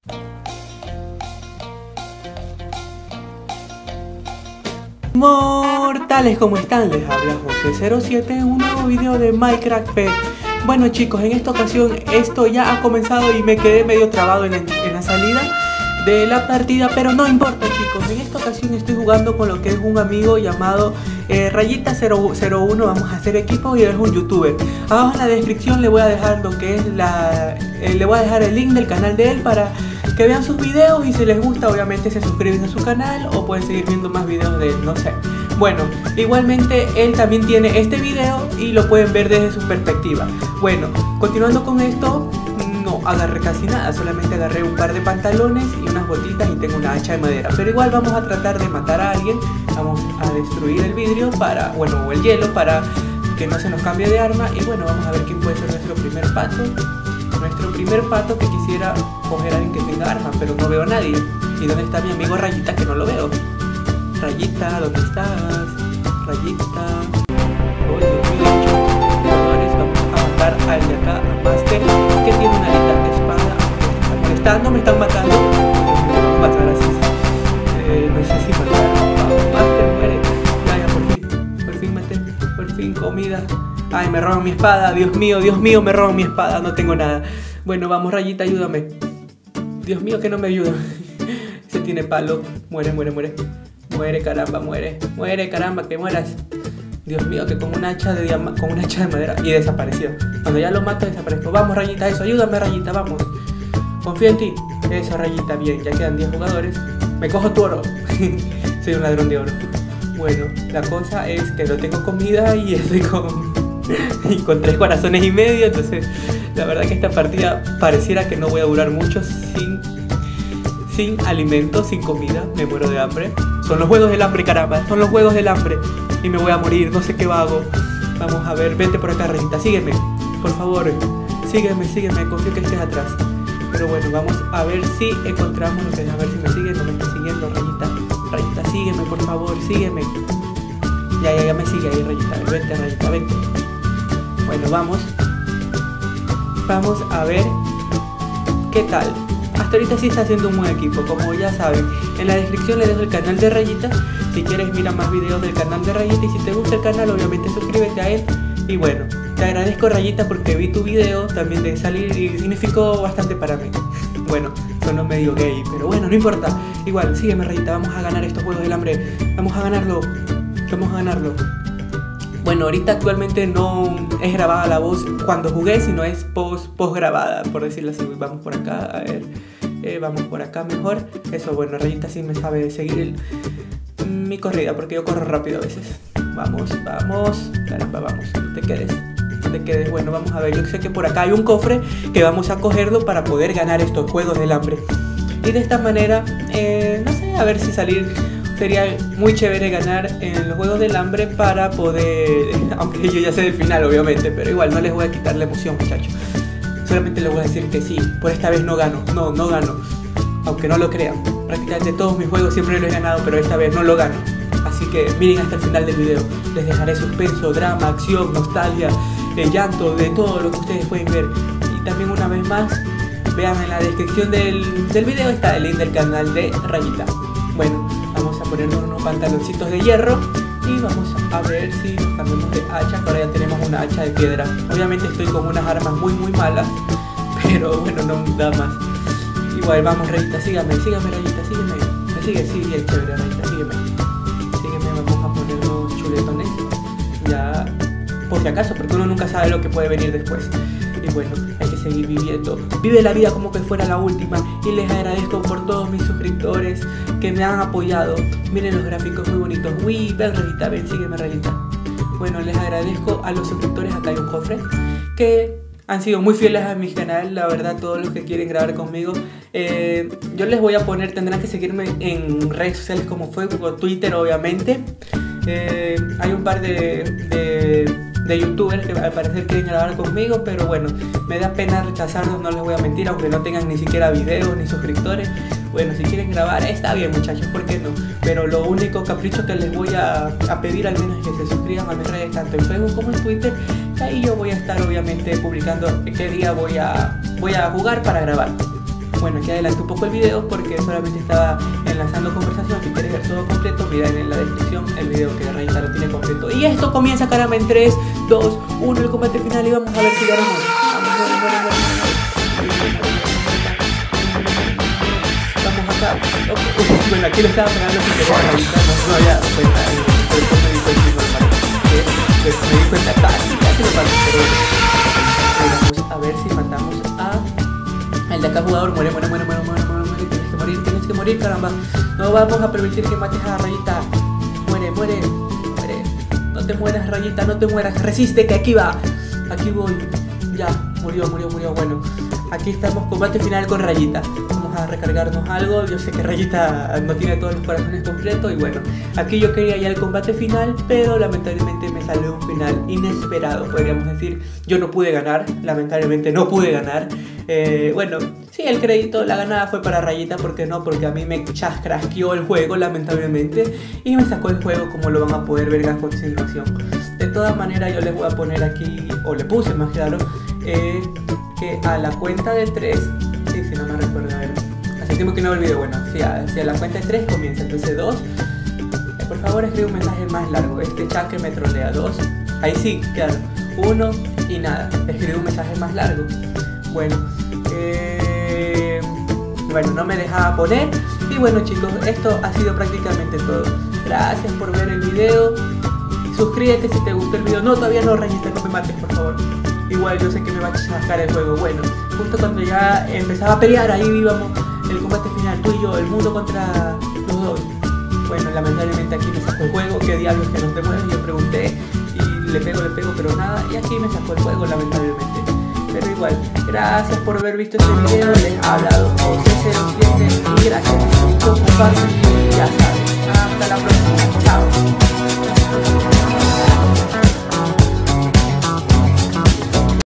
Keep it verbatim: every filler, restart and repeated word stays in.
Mortales, ¿cómo están? Les habla José cero siete en un nuevo video de Minecraft Pet. Bueno chicos, en esta ocasión esto ya ha comenzado y me quedé medio trabado en, en la salida de la partida, pero no importa chicos. En esta ocasión estoy jugando con lo que es un amigo llamado eh, Rayita cero cero uno. Vamos a hacer equipo y él es un youtuber. Abajo en la descripción le voy a dejar lo que es la... Eh, le voy a dejar el link del canal de él para que vean sus videos, y si les gusta obviamente se suscriben a su canal o pueden seguir viendo más videos de él, no sé. Bueno, igualmente él también tiene este video y lo pueden ver desde su perspectiva. Bueno, continuando con esto, no agarré casi nada, solamente agarré un par de pantalones y unas botitas y tengo una hacha de madera. Pero igual vamos a tratar de matar a alguien, vamos a destruir el vidrio para, bueno, o el hielo para que no se nos cambie de arma. Y bueno, vamos a ver quién puede ser nuestro primer pato. Nuestro primer pato que quisiera coger a alguien que tenga arma, pero no veo a nadie. ¿Y dónde está mi amigo Rayita, que no lo veo? Rayita, ¿dónde estás? Rayita. Oh, Dios mío, jugadores, vamos a matar al de acá, a Master, que tiene una alita de espada. Me están molestando, me están matando. Vamos a matar así. Eh, no sé si matar. Oh, Master muere. Ya, ya, por fin. Por fin maté. Por fin comida. Ay, me roban mi espada, Dios mío, Dios mío, me roban mi espada, no tengo nada. Bueno, vamos Rayita, ayúdame. Dios mío, que no me ayuda. Se tiene palo, muere, muere, muere. Muere, caramba, muere. Muere, caramba, que mueras. Dios mío, que con un hacha de diama con un hacha de madera. Y desapareció. Cuando ya lo mato, desapareció. Vamos Rayita, eso, ayúdame Rayita, vamos. Confío en ti. Eso, Rayita, bien, ya quedan diez jugadores. Me cojo tu oro. Soy un ladrón de oro. Bueno, la cosa es que no tengo comida y estoy con... y con tres corazones y medio, entonces la verdad que esta partida pareciera que no voy a durar mucho sin sin alimento, sin comida. Me muero de hambre. Son los juegos del hambre, caramba, son los juegos del hambre y me voy a morir, no sé qué hago. Vamos a ver, vente por acá Rayita, sígueme, por favor, sígueme, sígueme, confío que estés atrás. Pero bueno, vamos a ver si encontramos lo que es, a ver si me sigue, no me está siguiendo Rayita. Rayita, sígueme, por favor, sígueme. Ya, ya, ya me sigue ahí Rayita, vente Rayita, vente. Bueno, vamos Vamos a ver qué tal. Hasta ahorita sí está haciendo un buen equipo, como ya saben. En la descripción les dejo el canal de Rayita. Si quieres mira más videos del canal de Rayita. Y si te gusta el canal obviamente suscríbete a él. Y bueno, te agradezco Rayita porque vi tu video también de salir y significó bastante para mí. Bueno, sonó medio gay, pero bueno, no importa. Igual, sígueme Rayita, vamos a ganar estos juegos del hambre. Vamos a ganarlo, vamos a ganarlo. Bueno, ahorita actualmente no es grabada la voz cuando jugué, sino es post, post grabada, por decirlo así. Vamos por acá, a ver, eh, vamos por acá mejor. Eso, bueno, Rayita sí me sabe seguir el, mi corrida, porque yo corro rápido a veces. Vamos, vamos, caramba, vamos, no te quedes, no te quedes. Bueno, vamos a ver, yo sé que por acá hay un cofre que vamos a cogerlo para poder ganar estos juegos del hambre. Y de esta manera, eh, no sé, a ver si salir... Sería muy chévere ganar en los juegos del hambre para poder... Aunque yo ya sé del final obviamente, pero igual no les voy a quitar la emoción muchachos. Solamente les voy a decir que sí, por esta vez no gano, no, no gano. Aunque no lo crean, prácticamente todos mis juegos siempre lo he ganado, pero esta vez no lo gano. Así que miren hasta el final del video, les dejaré suspenso, drama, acción, nostalgia, eh, llanto, de todo lo que ustedes pueden ver. Y también una vez más, vean en la descripción del, del video está el link del canal de Rayita. Bueno, vamos a ponernos unos pantaloncitos de hierro y vamos a ver si nos cambiamos de hacha. Ahora ya tenemos una hacha de piedra. Obviamente estoy con unas armas muy muy malas, pero bueno, no da más. Igual vamos Rayita, sígame, sígame Rayita, sígueme. Me sigue, sí, bien chévere Rayita, sígueme. Sígueme, vamos a poner unos chuletones. Ya, por si acaso, porque uno nunca sabe lo que puede venir después. Y bueno, hay que seguir viviendo. Vive la vida como que fuera la última. Y les agradezco por todos mis suscriptores que me han apoyado. Miren los gráficos muy bonitos. Uy, ven Rayita, ven, sígueme Rayita. Bueno, les agradezco a los suscriptores. Acá hay un cofre que han sido muy fieles a mi canal. La verdad, todos los que quieren grabar conmigo, eh, yo les voy a poner, tendrán que seguirme en redes sociales como Facebook o Twitter obviamente. eh, Hay un par de... de de youtubers que al parecer quieren grabar conmigo, pero bueno, me da pena rechazarlos, no les voy a mentir, aunque no tengan ni siquiera videos ni suscriptores. Bueno, si quieren grabar está bien muchachos, ¿por qué no? Pero lo único capricho que les voy a, a pedir al menos es que se suscriban a mis redes, tanto en Facebook como en Twitter. Y ahí yo voy a estar obviamente publicando qué día voy a, voy a jugar para grabar. Bueno, aquí adelanto un poco el video porque solamente estaba enlazando conversación. Si quieres ver todo completo, mira en la descripción el video que Rayita lo tiene completo. Y esto comienza, caramba, en tres, dos, uno, el combate final, y vamos a ver si ganamos. Vamos, bueno, bueno, bueno, bueno. Vamos acá. Okay. Bueno, aquí lo estaba pegando sin querer a Rayita, no se me había dado cuenta, pero después me di cuenta y normal. Me di cuenta casi, casi lo pasé, pero bueno. Vamos a ver si matamos a... El de acá jugador. Muere, muere, muere, muere, muere, muere, muere. Tienes que morir, tienes que morir, caramba. No vamos a permitir que mates a Rayita. Muere, muere, muere. No te mueras, Rayita, no te mueras. Resiste, que aquí va. Aquí voy. Ya, murió, murió, murió. Bueno, aquí estamos, combate final con Rayita. Vamos a recargarnos algo. Yo sé que Rayita no tiene todos los corazones completos. Y bueno, aquí yo quería ya el combate final, pero lamentablemente me salió un final inesperado, podríamos decir. Yo no pude ganar, lamentablemente no pude ganar. Eh, bueno, sí, el crédito, la ganada fue para Rayita, ¿por qué no? Porque a mí me chascrasqueó el juego, lamentablemente, y me sacó el juego, como lo van a poder ver a continuación. De todas maneras, yo les voy a poner aquí, o le puse más claro, eh, que a la cuenta de tres, sí, si no me recuerdo, a ver, hace tiempo que no veo el video, bueno, sí, a, sí, a la cuenta de tres comienza, entonces dos, eh, por favor escribe un mensaje más largo, este chat que me trolea, dos, ahí sí, claro, uno y nada, escribe un mensaje más largo. Bueno, eh, bueno, no me dejaba poner. Y bueno, chicos, esto ha sido prácticamente todo. Gracias por ver el video. Suscríbete si te gustó el video. No, todavía no, Rayita, no me mates, por favor. Igual yo sé que me va a chascar el juego. Bueno, justo cuando ya empezaba a pelear, ahí íbamos el combate final, tú y yo, el mundo contra los dos. Bueno, lamentablemente aquí me sacó el juego. ¿Qué diablos que no te mueves? Yo pregunté y le pego, le pego, pero nada. Y aquí me sacó el juego, lamentablemente. Pero igual, gracias por haber visto este video. Les ha hablado José cero siete y gracias por compartir. Ya saben, hasta la próxima. Chao.